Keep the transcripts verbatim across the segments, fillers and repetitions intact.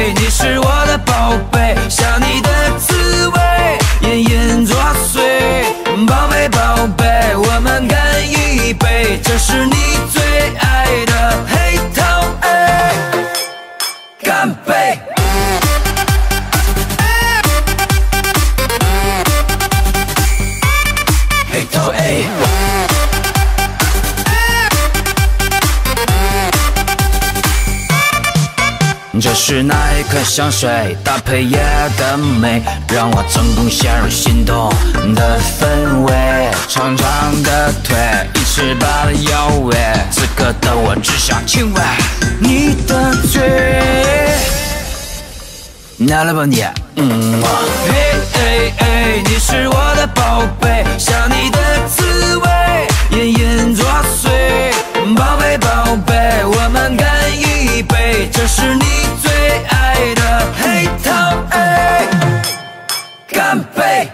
哎，你是我的宝贝，想你的滋味隐隐作祟。宝贝宝贝，我们干一杯，这是你最爱的黑桃 A， 干杯！黑桃 A。这是那一颗香水，搭配夜的美，让我成功陷入心动的氛围。长长的腿，一尺八的腰围，此刻的我只想亲吻你的嘴。拿了吧你，嗯，嘿哎哎，你是我的宝贝，想你的滋味隐隐作祟。宝贝宝贝，我们干一杯，这是你最爱的黑桃 A， 干杯！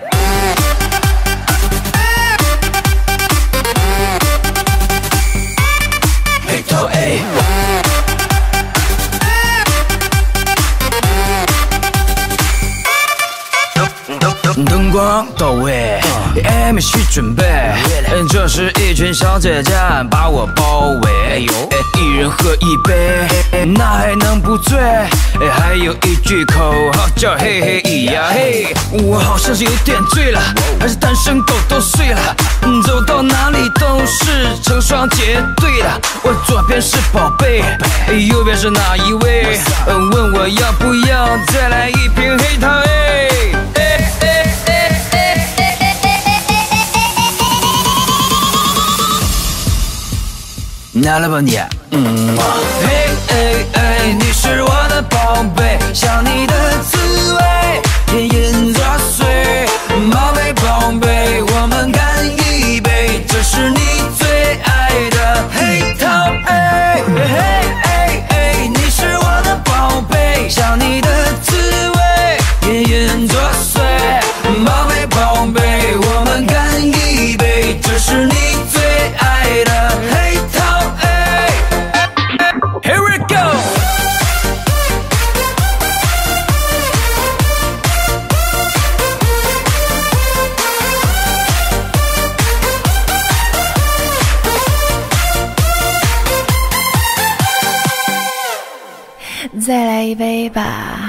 黑桃 A。灯光到位 ，M 需准备，这是一群小姐姐把我包围，一人喝一杯，那还能不醉？还有一句口号叫嘿嘿咿呀嘿，我好像是有点醉了，还是单身狗都睡了，走到哪里都是成双结对的。我左边是宝贝，右边是哪一位？问我要不要再来一瓶黑桃 A？ 拿了吧你，嗯，嘿哎哎，你是我的宝贝，想你的滋味隐隐作祟。宝贝宝贝，我们干一杯，这是你最爱的黑桃 A。嘿哎哎，你是我的宝贝，想你的滋味隐隐作祟。宝贝宝贝，我们干一杯，这是你最爱的黑桃 A。Here we go！ 再来一杯吧。